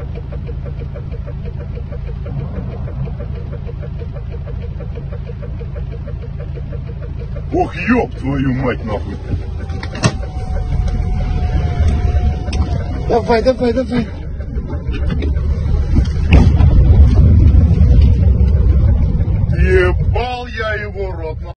Ох, ёб твою мать, нахуй. Давай, давай, давай.